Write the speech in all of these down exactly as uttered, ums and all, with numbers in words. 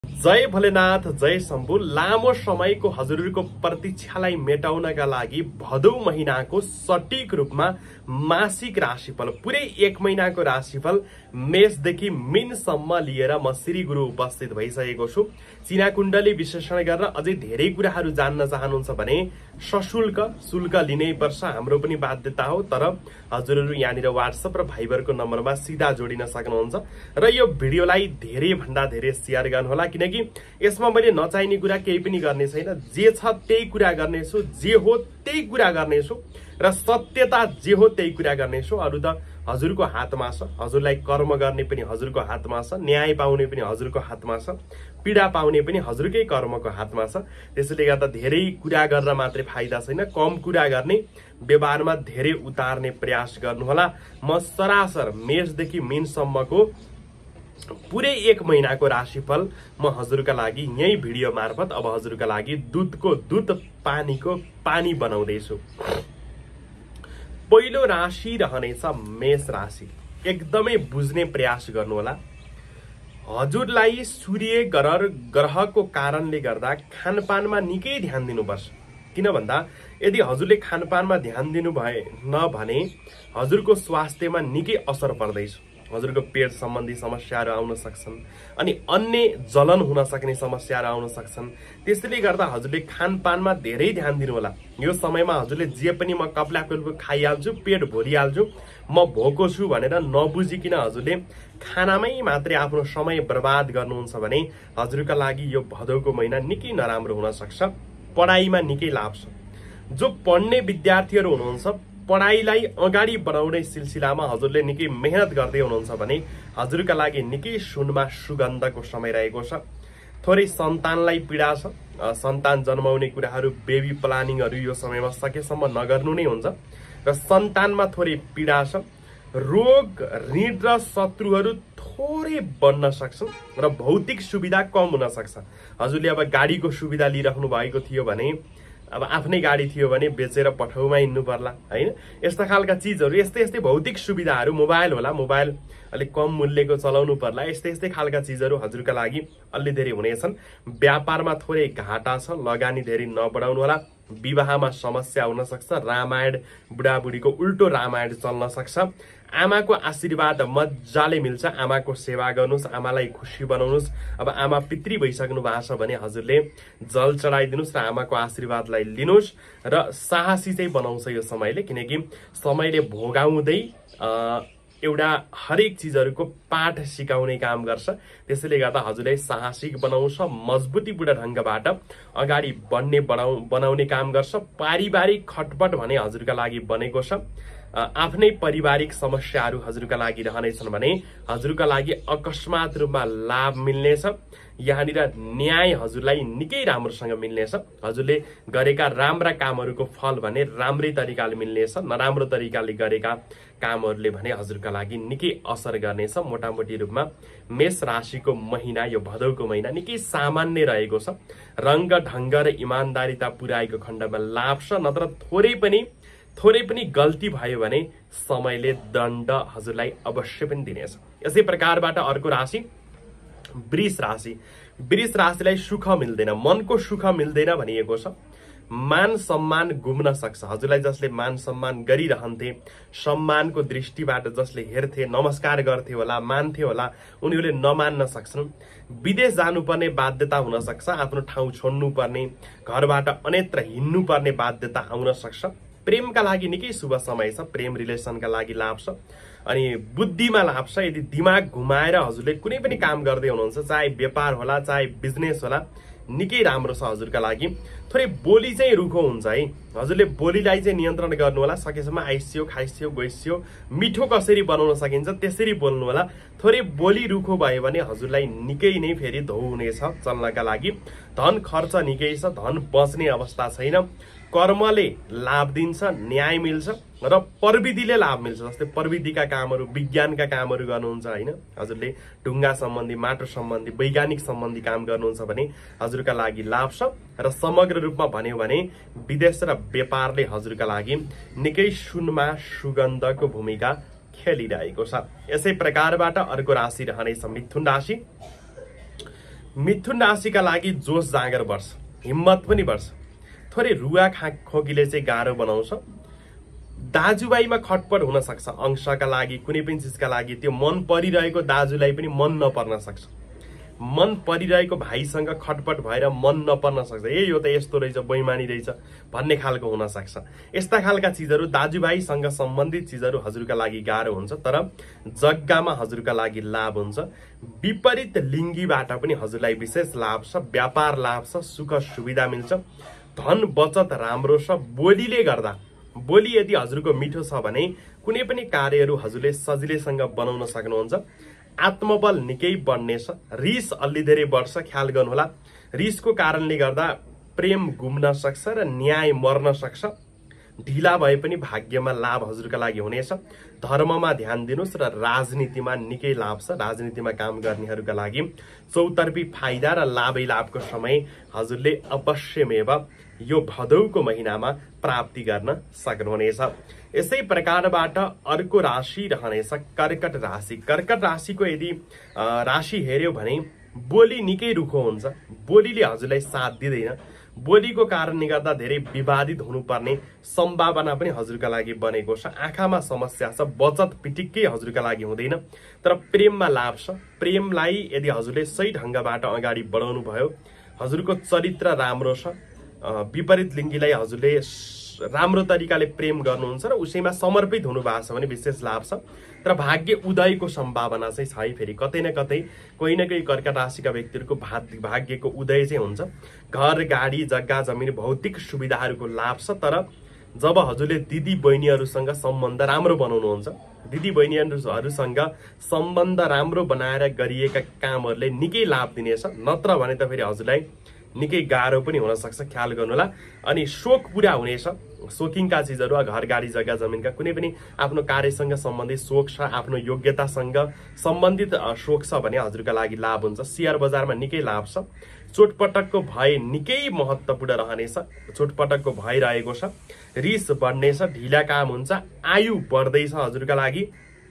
जय भोलेनाथ, जय शम्भु। लामो समयको हजुरहरूको प्रतीक्षालाई मेटाउनका लागि भदौ महिनाको सटीक रूपमा मासिक राशिफल, पुरै एक महिनाको राशिफल मेषदेखि मीनसम्म लिएर म श्री गुरु उपस्थित भइसकेको छु। चिना कुण्डली विश्लेषण गरेर अझै धेरै कुराहरू जान्न चाहनुहुन्छ भने सशुल्क शुल्क लिनै पर्छ, हाम्रो पनि बाध्यता हो। तर हजुरहरू यहाँनिर व्हाट्सएप र भाइबरको नम्बरमा सिधा जोडिन सक्नुहुन्छ र यो भिडियोलाई धेरै भन्दा धेरै शेयर गर्नुहोला, किनकि यसमा मैले नचाहिने कुरा केही पनि गर्ने छैन। जे छ त्यही कुरा गर्नेछु, जे हो त्यही कुरा गर्नेछु र सत्यता जे हो त्यही कुरा गर्नेछु। अरु त हजुरको हातमा छ, हजुरलाई कर्म गर्ने पनि हजुरको हातमा छ, न्याय पाउने पनि हजुरको हातमा छ, पीडा पाउने पनि हजुरकै कर्मको हातमा छ। त्यसैले गर्दा धेरै कुरा गरेर मात्रै फाइदा छैन, कम कुरा गर्ने, व्यवहारमा धेरै उतार्ने प्रयास गर्नुहोला। म सरासर मेषदेखि मीनसम्मको पुरै एक महिनाको राशिफल म हजुरका लागि यही भिडियो मार्फत अब हजुरका लागि दूधको दूध पानीको पानी बनाउँदैछु। पहिलो राशि रहनेछ मेष राशि। एकदमै बुझ्ने प्रयास गर्नुहोला। हजुरलाई सूर्य ग्रह ग्रहको कारणले गर्दा खानपानमा निकै ध्यान दिनुपर्छ। किन भन्दा यदि हजुरले खानपानमा ध्यान दिनु भए न भने हजुरको स्वास्थ्यमा निकै असर पर्दैछ। हजुरको पेट सम्बन्धी समस्याहरू आउन सक्छन् अनि अन्य जलन हुन सक्ने समस्याहरू आउन सक्छन्। त्यसैले गर्दा हजुरले खानपानमा धेरै ध्यान दिनु होला। यो समयमा हजुरले जे पनि म कप्लाकुल्पु खाइहाल्छु, पेट भरिहाल्छु, म भोको छु भनेर नबुझिकिन हजुरले खानामै मात्रै आफ्नो समय बर्बाद गर्नुहुन्छ भने हजुरका लागि यो भदौको महिना निकै नराम्रो हुन सक्छ। पढाइमा निकै लाभ छ। जो पढ्ने विद्यार्थीहरू हुनुहुन्छ, पढाइलाई अगाडि बढाउने सिलसिलामा हजुरले निकै मेहनत गर्दै हुनुहुन्छ भने हजुरका लागि निकै सुनमा सुगन्धको समय रहेको छ। थोरै सन्तानलाई पीडा छ, सन्तान जन्माउने कुराहरू, बेबी प्लानिङहरू यो समयमा सकेसम्म नगर्नु नै हुन्छ र सन्तानमा थोरै पीडा छ। रोग, ऋण र शत्रुहरू थोरै बढ्न सक्छन् र भौतिक सुविधा कम हुन सक्छ। हजुरले अब गाडीको सुविधा लिइराख्नु भएको थियो भने, अब आफ्नै गाडी थियो भने बेचेर पठाउमा हिँड्नु पर्ला हैन। यस्ता खालका चीजहरू, यस्तै यस्तै भौतिक सुविधाहरू, मोबाइल होला, मोबाइल अलिक कम मूल्यको चलाउनु पर्ला, यस्तै यस्तै खालका चीजहरू हजुरका लागि अलि धेरै हुनेछन्। व्यापारमा थोरै घाटा छ, लगानी धेरै नबढाउनु होला। विवाहमा समस्या हुन सक्छ, रामायण बुढाबुढीको उल्टो रामायण चल्न सक्छ। आमाको आशीर्वाद मजाले मिल्छ। आमाको सेवा गर्नुस्, आमालाई खुसी बनाउनुस्। अब आमा पितृ भइसक्नु भएको छ भने हजुरले जल चढाइदिनुस् र आमाको आशीर्वादलाई लिनुस् र साहसी चाहिँ बनाउँछ यो समयले, किनकि समयले भोगाउँदै एउटा हरेक चीजहरूको पाठ सिकाउने काम गर्छ। त्यसैले गर्दा हजुरलाई साहसिक बनाउँछ, मजबुतीपूर्ण ढंगबाट अगाडि बढ्ने बढाउ बनाउने काम गर्छ। पारिवारिक खटपट भने हजुरका लागि बनेको छ। आफ्नै पारिवारिक समस्याहरू हजुरका लागि रहनेछन् भने हजुरका लागि अकस्मात रूपमा लाभ मिल्नेछ। यहाँनिर न्याय हजुरलाई निकै राम्रोसँग मिल्नेछ। हजुरले गरेका राम्रा कामहरूको फल भने राम्रै तरिकाले मिल्नेछ। नराम्रो तरिकाले गरेका कामहरूले भने हजुरका लागि निकै असर गर्नेछ। मोटामोटी रूपमा मेष राशिको महिना, यो भदौको महिना निकै सामान्य रहेको छ। रंग ढंग र इमानदारीता पुर्याएको खण्डमा लाभ छ, नत्र थोरै पनि थोरै पनि गल्ती भयो भने समयले दण्ड हजुरलाई अवश्य पनि दिनेछ। यसै प्रकारबाट अर्को राशि वृष राशि। वृष राशिलाई सुख मिल्दैन, मनको सुख मिल्दैन भनिएको छ। मान सम्मान गुम्न सक्छ। हजुरलाई जसले मान सम्मान गरिरहन्थे, सम्मानको दृष्टिबाट जसले हेर्थे, नमस्कार गर्थे होला, मान्थे होला, उनीहरूले नमान्न सक्छन्। विदेश जानुपर्ने बाध्यता हुन सक्छ। आफ्नो ठाउँ छोड्नु पर्ने, घरबाट अन्यत्र हिँड्नु पर्ने बाध्यता आउन सक्छ। प्रेमका लागि निकै शुभ समय छ। प्रेम रिलेसनका लागि लाभ छ अनि बुद्धिमा लाभ छ। यदि दिमाग घुमाएर हजुरले कुनै पनि काम गर्दै हुनुहुन्छ, चाहे व्यापार होला, चाहे बिजनेस होला, निकै राम्रो छ हजुरका लागि। थोरै बोली चाहिँ रुखो हुन्छ है। हजुरले बोलीलाई चाहिँ नियन्त्रण गर्नु होला। सकेसम्म आइसियो, खाइसियो, गइसियो, मिठो कसरी बनाउन सकिन्छ त्यसरी बोल्नु होला। थोरै बोली रुखो भयो भने हजुरलाई निकै नै फेरि धौ हुनेछ चल्नका लागि। धन खर्च निकै छ, धन बच्ने अवस्था छैन। कर्मले लाभ दिन्छ, न्याय मिल्छ र प्रविधिले लाभ मिल्छ। जस्तै प्रविधिका कामहरू, विज्ञानका कामहरू गर्नुहुन्छ हैन, हजुरले ढुङ्गा सम्बन्धी, माटो सम्बन्धी, वैज्ञानिक सम्बन्धी काम गर्नुहुन्छ भने हजुरका लागि लाभ छ। र समग्र रूपमा भन्यो भने विदेश र व्यापारले हजुरका लागि निकै सुनमा सुगन्धको भूमिका खेलिरहेको छ। यसै प्रकारबाट अर्को राशि रहनेछ मिथुन राशि। मिथुन राशिका लागि जोस जाँगर बढ्छ, हिम्मत पनि बढ्छ। थोरै रुवा खा खोकीले चाहिँ गाह्रो बनाउँछ। दाजुभाइमा खटपट हुन सक्छ, अंशका लागि कुनै पनि चिजका लागि त्यो मन परिरहेको दाजुलाई पनि मन नपर्न सक्छ। मन परिरहेको भाइसँग खटपट भएर मन नपर्न सक्छ, ए यो त यस्तो रहेछ, बैमानी रहेछ भन्ने खालको हुन सक्छ। यस्ता खालका चिजहरू दाजुभाइसँग सम्बन्धित चिजहरू हजुरका लागि गाह्रो हुन्छ, तर जग्गामा हजुरका लागि लाभ हुन्छ। विपरीत लिङ्गीबाट पनि हजुरलाई विशेष लाभ छ, व्यापार लाभ छ, सुख सुविधा मिल्छ, धन बचत राम्रो छ। बोलीले गर्दा बोली यदि हजुरको मिठो छ भने कुनै पनि कार्यहरू हजुरले सजिलैसँग बनाउन सक्नुहुन्छ। आत्मबल निकै बढ्नेछ, रिस अलि धेरै बढ्छ, ख्याल गर्नुहोला। रिसको कारणले गर्दा प्रेम गुम्न सक्छ र न्याय मर्न सक्छ। ढिला भए पनि भाग्यमा लाभ हजुरका लागि हुनेछ। धर्ममा ध्यान दिनुस् र राजनीतिमा निकै लाभ छ। राजनीतिमा काम गर्नेहरूका लागि चौतर्फी फाइदा र लाभै लाभको समय हजुरले अवश्यमेव यो भदौको महिनामा प्राप्ति गर्न सक्नुहुनेछ। यसै प्रकारबाट अर्को राशि रहनेछ कर्कट राशि। कर्कट राशिको यदि राशि हेर्यो भने बोली निकै रुखो हुन्छ, बोलीले हजुरलाई साथ दिँदैन। बोलीको कारणले गर्दा धेरै विवादित हुनुपर्ने सम्भावना पनि हजुरका लागि बनेको छ। आँखामा समस्या छ, बचत पिटिक्कै हजुरका लागि हुँदैन, तर प्रेममा लाभ छ। प्रेमलाई यदि हजुरले सही ढङ्गबाट अगाडि बढाउनु भयो, हजुरको चरित्र राम्रो छ। विपरीत लिङ्गीलाई हजुरले राम्रो तरिकाले प्रेम गर्नुहुन्छ र उसैमा समर्पित हुनुभएको छ भने विशेष लाभ छ। तर भाग्य उदयको सम्भावना चाहिँ छ है। फेरि कतै न कतै कोही न कोही कर्कट राशिका व्यक्तिहरूको भाग्यको उदय चाहिँ हुन्छ। घर गाडी जग्गा जमिन भौतिक सुविधाहरूको लाभ छ। तर जब हजुरले दिदी बहिनीहरूसँग सम्बन्ध राम्रो बनाउनुहुन्छ, दिदी बहिनीहरूसँग सम्बन्ध राम्रो बनाएर गरिएका कामहरूले निकै लाभ दिनेछ। नत्र भने त फेरि हजुरलाई निकै गाह्रो पनि हुन सक्छ, ख्याल गर्नुहोला। अनि शोक पूरा हुनेछ। शोकिङका चिजहरू, घर गाडी जग्गा जमिनका कुनै पनि आफ्नो कार्यसँग सम्बन्धित शोक छ, आफ्नो योग्यतासँग सम्बन्धित शोक छ भने हजुरका लागि लाभ हुन्छ। शेयर बजारमा निकै लाभ छ। चोटपटकको भय निकै महत्त्वपूर्ण रहनेछ। चोटपटकको भय रहेको छ। रिस बढ्नेछ, ढिला काम हुन्छ, आयु बढ्दैछ हजुरका लागि।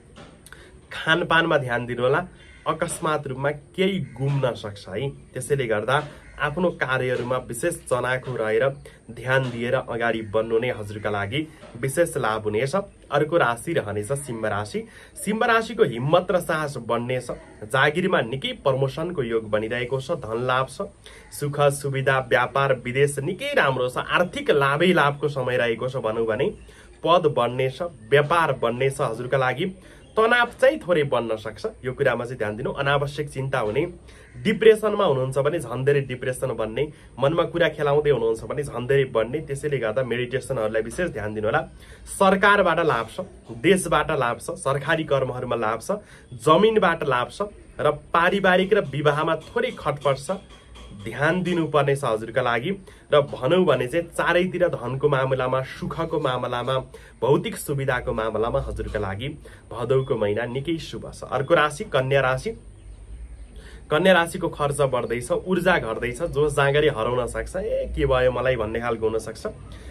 खानपानमा ध्यान दिनुहोला, अकस्मात रूपमा केही गुम्न सक्छ है। त्यसैले गर्दा आफ्नो कार्यहरूमा विशेष चनाखो रहेर ध्यान दिएर अगाडि बढ्नु नै हजुरका लागि विशेष लाभ हुनेछ। अर्को राशि रहनेछ सिंह राशि। सिंह राशिको हिम्मत र साहस बढ्नेछ। जागिरमा निकै प्रमोसनको योग बनिरहेको छ। धन लाभ छ, सुख सुविधा, व्यापार विदेश निकै राम्रो छ। आर्थिक लाभै लाभको समय रहेको छ भनौँ भने। पद बढ्नेछ, व्यापार बढ्नेछ हजुरका लागि। तनाव चाहिँ थोरै बढ्न सक्छ, यो कुरामा चाहिँ ध्यान दिनु। अनावश्यक चिन्ता हुने, डिप्रेसनमा हुनुहुन्छ भने झन् धेरै डिप्रेसन बन्ने, मनमा कुरा खेलाउँदै हुनुहुन्छ भने झन् धेरै बढ्ने। त्यसैले गर्दा मेडिटेसनहरूलाई विशेष ध्यान दिनु होला। सरकारबाट लाभ छ, देशबाट लाभ छ, सरकारी कर्महरूमा लाभ छ, जमिनबाट लाभ छ र पारिवारिक र विवाहमा थोरै खटपट छ, ध्यान दिनुपर्ने छ हजुरका लागि। र भनौँ भने चाहिँ चारैतिर धनको मामलामा, सुखको मामलामा, भौतिक सुविधाको मामलामा हजुरका लागि भदौको महिना निकै शुभ छ। अर्को राशि कन्या राशि। कन्या राशिको खर्च बढ्दैछ, ऊर्जा घट्दैछ, जोस जाँगरी हराउन सक्छ, ए के भयो मलाई भन्ने खालको हुन सक्छ।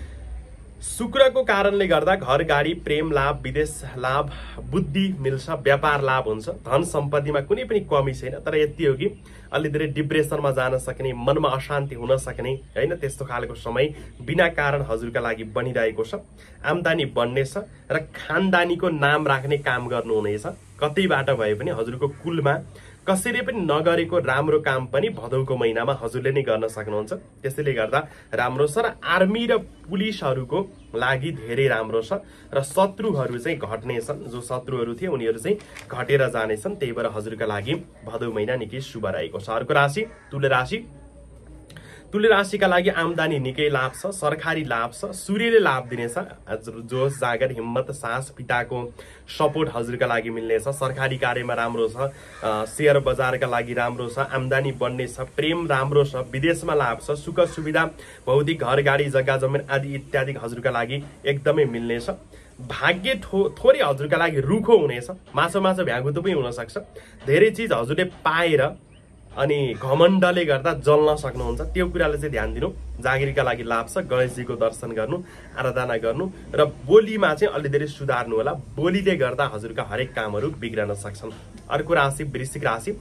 शुक्रको कारणले गर्दा घर गाडी, प्रेम लाभ, विदेश लाभ, बुद्धि मिल्छ, व्यापार लाभ हुन्छ। धन सम्पत्तिमा कुनै पनि कमी छैन, तर यति हो कि अलि धेरै डिप्रेसनमा जान सक्ने, मनमा अशान्ति हुन सक्ने हैन, त्यस्तो खालको समय बिना कारण हजुरका लागि बनिरहेको छ। आम्दानी बढ्नेछ र खानदानीको नाम राख्ने काम गर्नुहुनेछ। कतैबाट भए पनि हजुरको कुलमा कसैले पनि नगरेको राम्रो काम पनि भदौको महिनामा हजुरले नै गर्न सक्नुहुन्छ। त्यसैले गर्दा राम्रो छ। र आर्मी र पुलिसहरूको लागि धेरै राम्रो छ र शत्रुहरू चाहिँ घट्नेछन्। जो शत्रुहरू थिए उनीहरू चाहिँ घटेर जानेछन्। त्यही भएर हजुरका लागि भदौ महिना निकै शुभ रहेको छ। अर्को राशि तुला राशि। तुला राशिका लागि आम्दानी निकै लाभ छ, सरकारी लाभ छ, सूर्यले लाभ दिनेछ। जोस जागर, हिम्मत, साहस, पिताको सपोर्ट हजुरका लागि मिल्नेछ। सरकारी कार्यमा राम्रो छ, शेयर बजारका लागि राम्रो छ, आम्दानी बढ्ने छ, प्रेम राम्रो छ, विदेशमा लाभ छ, सुख सुविधा, भौतिक घर गाडी जग्गा जमिन आदि इत्यादि हजुरका लागि एकदमै मिल्नेछ। भाग्य थो थोरै हजुरका लागि रुखो हुनेछ। माछो माछो भ्यागुतो पनि हुन सक्छ। धेरै चिज हजुरले पाएर अनि घमण्डले गर्दा जल्न सक्नुहुन्छ। त्यो कुराले चाहिँ ध्यान दिनु। जागिरका लागि लाभ छ। गणेशजीको दर्शन गर्नु, आराधना गर्नु र बोलीमा चाहिँ अलि धेरै सुधार्नु होला। बोलीले गर्दा हजुरका हरेक कामहरू बिग्रन सक्छन्। अर्को राशि वृश्चिक राशि।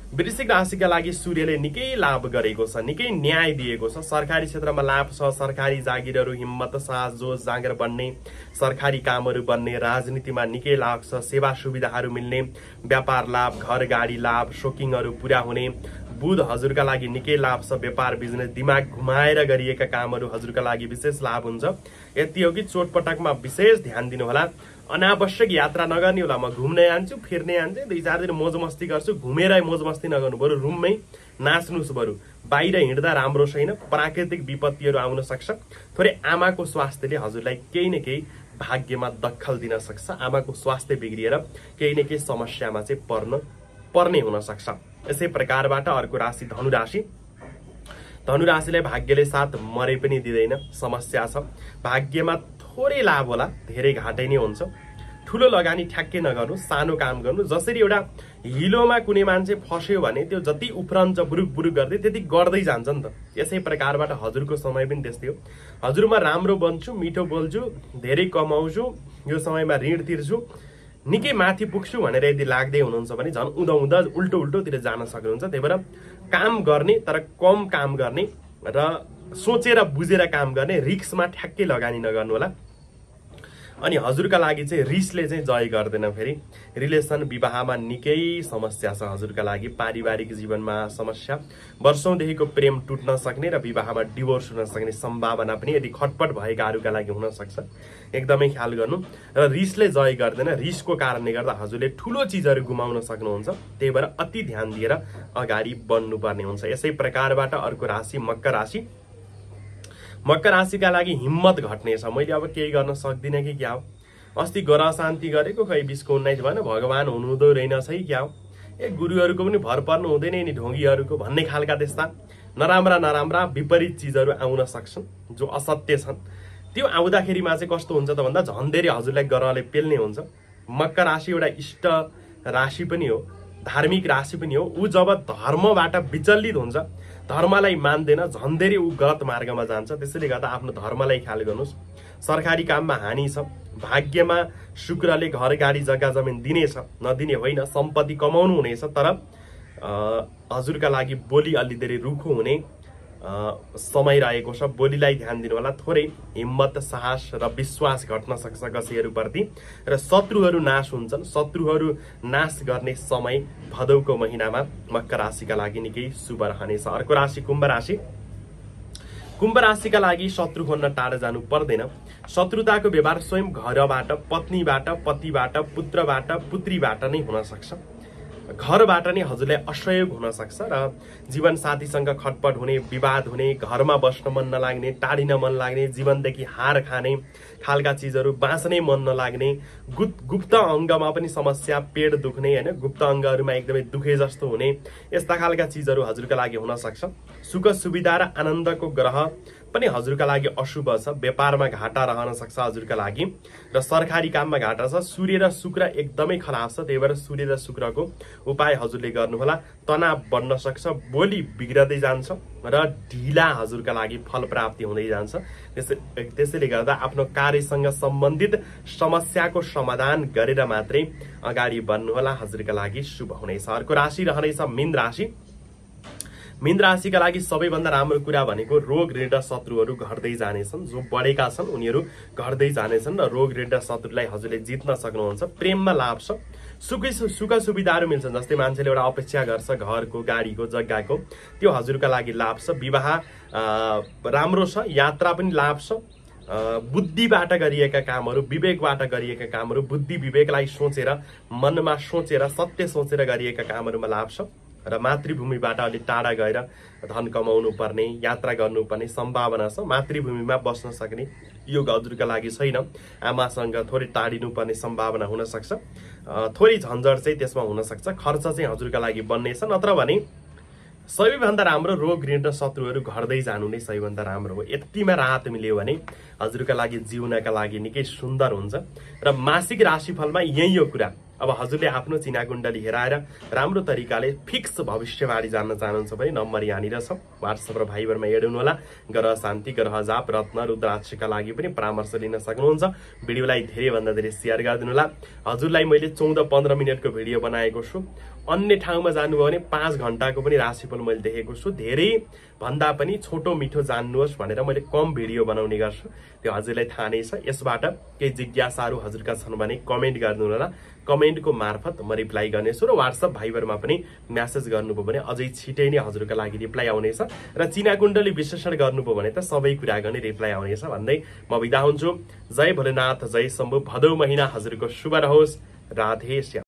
वृश्चिक राशिका लागि सूर्यले निकै लाभ गरेको छ, निकै न्याय दिएको छ। सरकारी क्षेत्रमा लाभ छ, सरकारी जागिरहरू, हिम्मत, साहस, जोश जाँगर बन्ने, सरकारी कामहरू बन्ने, राजनीतिमा निकै लाभ छ, सेवा सुविधाहरू मिल्ने, व्यापार लाभ, घर गाडी लाभ, शोकिङहरू पूरा हुने। बुध हजुरका लागि निकै लाभ छ, व्यापार बिजनेस, दिमाग घुमाएर गरिएका कामहरू हजुरका लागि विशेष लाभ हुन्छ। यति हो कि चोटपटकमा विशेष ध्यान दिनुहोला, अनावश्यक यात्रा नगर्ने होला। म घुम्न जान्छु, फिर्ने जान्छु, दुई चार दिन मोज मस्ती गर्छु, घुमेर मोज मस्ती नगर्नु, बरु रुममै नाच्नुस्। बरु बाहिर हिँड्दा राम्रो छैन, प्राकृतिक विपत्तिहरू आउन सक्छ। थोरै आमाको स्वास्थ्यले हजुरलाई केही न केही भाग्यमा दखल दिन सक्छ। आमाको स्वास्थ्य बिग्रिएर केही न केही समस्यामा चाहिँ पर्न पर्ने हुन सक्छ। यसै प्रकारबाट अर्को राशि धनु राशि। धनु राशिलाई भाग्यले साथ मरे पनि दिँदैन, समस्या छ। भाग्यमा थोरै लाभ होला, धेरै घाटै नै हुन्छ। ठुलो लगानी ठ्याक्कै नगर्नु, सानो काम गर्नु। जसरी एउटा हिलोमा कुनै मान्छे फस्यो भने त्यो जति उफ्रन्छ बुरुक बुरुक गर्दै त्यति गर्दै जान्छ नि त। यसै प्रकारबाट हजुरको समय पनि त्यस्तै हो। हजुरमा राम्रो बन्छु, मिठो बोल्छु, धेरै कमाउँछु, यो समयमा ऋण तिर्छु, निकै माथि पुग्छु भनेर यदि लाग्दै हुनुहुन्छ भने झन् उदा उदा उल्टो उल्टोतिर जान सक्नुहुन्छ। त्यही भएर काम गर्ने तर कम काम गर्ने र सोचेर बुझेर काम गर्ने, रिस्कमा ठ्याक्कै लगानी नगर्नु होला। अनि हजुरका लागि चाहिँ रिसले चाहिँ जय गर्दैन। फेरि रिलेसन, विवाहमा निकै समस्या छ हजुरका लागि। पारिवारिक जीवनमा समस्या, वर्षौंदेखिको प्रेम टुट्न सक्ने र विवाहमा डिभोर्स हुन सक्ने सम्भावना पनि यदि खटपट भएकाहरूका लागि हुन सक्छ। एकदमै ख्याल गर्नु। र रिसले जय गर्दैन, रिसको कारणले गर्दा हजुरले ठुलो चिजहरू गुमाउन सक्नुहुन्छ। त्यही भएर अति ध्यान दिएर अगाडि बढ्नुपर्ने हुन्छ। यसै प्रकारबाट अर्को राशि मकर राशि। मकर राशिका लागि हिम्मत घट्नेछ। मैले अब केही गर्न सक्दिनँ कि क्या हो, अस्ति ग्रह शान्ति गरेको खै बिसको उन्नाइस भएन, भगवान हुनुहुँदो रहेनछ है क्या हो, ए गुरुहरूको पनि भर पर्नु हुँदैन नि ढोंगीहरूको भन्ने खालका त्यस्ता नराम्रा नराम्रा विपरीत चिजहरू आउन सक्छन् जो असत्य छन्। त्यो आउँदाखेरिमा चाहिँ कस्तो हुन्छ त भन्दा झन् धेरै हजुरलाई ग्रहले पेल्ने हुन्छ। मकर राशि एउटा इष्ट राशि पनि हो, धार्मिक राशि पनि हो। ऊ जब धर्मबाट विचलित हुन्छ, धर्मलाई मान्दैन, झन् धेरै ऊ गलत मार्गमा जान्छ। त्यसैले गर्दा आफ्नो धर्मलाई ख्याल गर्नुहोस्। सरकारी काममा हानि छ। भाग्यमा शुक्रले घर गाडी जग्गा जमिन दिनेछ, नदिने होइन, सम्पत्ति कमाउनु हुनेछ। तर हजुरका लागि बोली अलि धेरै रुखो हुने समय रहेको छ। बोलीलाई ध्यान दिनु होला। थोरै हिम्मत, साहस र विश्वास घट्न सक्छ कसैहरूप्रति र शत्रुहरू नाश हुन्छन्। शत्रुहरू नाश गर्ने समय भदौको महिनामा मकर राशिका लागि निकै शुभ रहनेछ। अर्को राशि कुम्भ राशि। कुम्भ राशिका लागि शत्रु खोज्न टाढा जानु पर्दैन। शत्रुताको व्यवहार स्वयं घरबाट, पत्नीबाट, पतिबाट, पुत्रबाट, पुत्रीबाट नै हुन सक्छ। घरबाट नै हजुरलाई असहयोग हुन सक्छ र जीवन साथीसँग खटपट हुने, विवाद हुने, घरमा बस्न मन नलाग्ने, टाढिन मन लाग्ने, जीवनदेखि हार खाने खालका चिजहरू, बाँच्नै मन नलाग्ने, गुप्त गुप्त अङ्गमा पनि समस्या, पेट दुख्ने हैन, गुप्त अङ्गहरूमा एकदमै दुखे जस्तो हुने, यस्ता खालका चिजहरू हजुरका लागि हुन सक्छ। सुख सुविधा र आनन्दको ग्रह पनि हजुरका लागि अशुभ छ। व्यापारमा घाटा रहन सक्छ हजुरका लागि र सरकारी काममा घाटा छ। सूर्य र शुक्र एकदमै खराब छ। त्यही भएर सूर्य र शुक्रको उपाय हजुरले गर्नुहोला। तनाव बढ्न सक्छ, बोली बिग्रदै जान्छ र ढिला हजुरका लागि फल प्राप्ति हुँदै जान्छ। त्यसै त्यसैले गर्दा आफ्नो कार्यसँग सम्बन्धित समस्याको समाधान गरेर मात्रै अगाडि बढ्नुहोला, हजुरका लागि शुभ हुनेछ। अर्को राशि रहनेछ मीन राशि। मीन राशिका लागि सबैभन्दा राम्रो कुरा भनेको रोग ऋण र शत्रुहरू घट्दै जानेछन्। जो बढेका छन् उनीहरू घट्दै जानेछन् र रोग ऋण र शत्रुलाई हजुरले जित्न सक्नुहुन्छ। प्रेममा लाभ छ। सुखै सुख सुविधाहरू मिल्छन्। जस्तै मान्छेले एउटा अपेक्षा गर्छ घरको, गाडीको, जग्गाको, त्यो हजुरका लागि लाभ छ। विवाह राम्रो छ। यात्रा पनि लाभ छ। बुद्धिबाट गरिएका कामहरू, विवेकबाट गरिएका कामहरू, बुद्धि विवेकलाई सोचेर, मनमा सोचेर, सत्य सोचेर गरिएका कामहरूमा लाभ छ र मातृभूमिबाट अलि टाढा गएर धन कमाउनु पर्ने, यात्रा गर्नुपर्ने सम्भावना छ। मातृभूमिमा बस्न सक्ने योग हजुरका लागि छैन। आमासँग थोरै टाढिनु पर्ने सम्भावना हुन सक्छ। थोरै झन्झट चाहिँ त्यसमा हुन सक्छ। खर्च चाहिँ हजुरका लागि बन्नेछ। नत्र भने सबैभन्दा राम्रो रोग ऋण र शत्रुहरू घट्दै जानु नै सबैभन्दा राम्रो हो। यतिमा राहत मिल्यो भने हजुरका लागि जिउनका लागि निकै सुन्दर हुन्छ। र मासिक राशिफलमा यही हो कुरा। अब हजुरले आफ्नो चिना कुण्डली हेराएर राम्रो तरिकाले फिक्स भविष्यवाणी जान्न चाहनुहुन्छ भने नम्बर यहाँनिर छ। वाट्सएप र भाइबरमा हेर्नु होला। ग्रह शान्ति, ग्रह जाप, रत्न, रुद्राक्षका लागि पनि परामर्श लिन सक्नुहुन्छ। भिडियोलाई धेरै भन्दा धेरै शेयर गरिदिनु होला। हजुरलाई मैले चौध पन्ध्र मिनटको भिडियो बनाएको छु। अन्य ठाउँमा जानुभयो भने पाँच घण्टाको पनि राशिफल मैले देखेको छु। धेरै भन्दा पनि छोटो मिठो जान्नुहोस् भनेर मैले कम भिडियो बनाउने गर्छु, त्यो हजुरलाई थाहा नै छ। यसबाट केही जिज्ञासाहरू हजुरका छन् भने कमेन्ट गर्नु होला, कमेन्टको मार्फत म रिप्लाई गर्नेछु। र व्हाट्सएप भाइबरमा पनि म्यासेज गर्नुभयो भने अझै छिटै नै हजुरका लागि रिप्लाई आउनेछ। र चिना कुण्डली विश्लेषण गर्नुभयो भने त सबै कुराको नै रिप्लाई आउनेछ भन्दै म बिदा हुन्छु। जय भोलेनाथ, जय शम्भु। भदौ महिना हजुरको शुभ रहोस्। राधे श्याम।